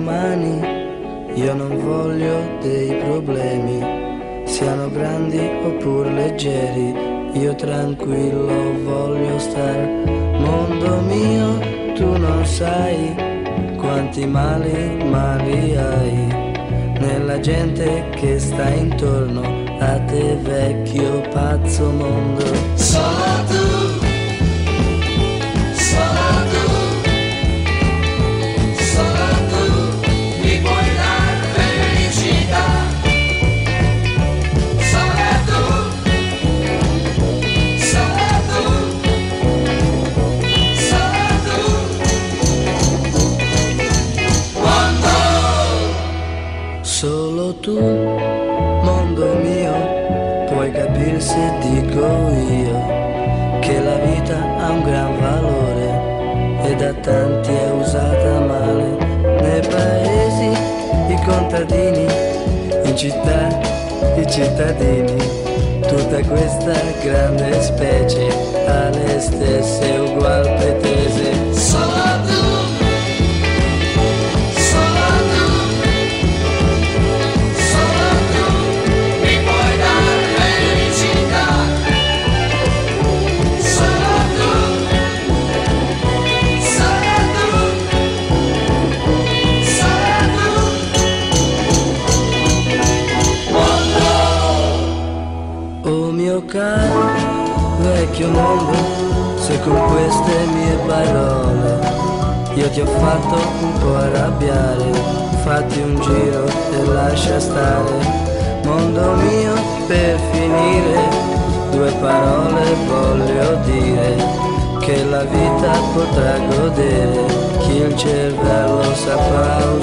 domani. Io non voglio dei problemi, siano grandi oppure leggeri. Io tranquillo voglio star. Mondo mio, tu non sai quanti mali hai nella gente che sta intorno a te, vecchio pazzo mondo. Solo tu, solo tu, solo tu mi puoi dar felicità. Solo tu, solo tu, solo tu. Mondo. Solo tu, mondo mio, puoi capire se dico io che la vita ha un gran valore e da tanti è usata male. Nei paesi i contadini, in città i cittadini, tutta questa grande specie ha le stesse ugual pretese. Solo tu, solo tu, solo tu mi puoi dar felicità. Solo tu, solo tu, solo tu. Mondo. Oh mio caro vecchio mondo, se con queste mie parole io ti ho fatto un po' arrabbiare, fatti un giro e lascia stare. Mondo mio, per finire, due parole voglio dire, che la vita potrà godere chi il cervello saprà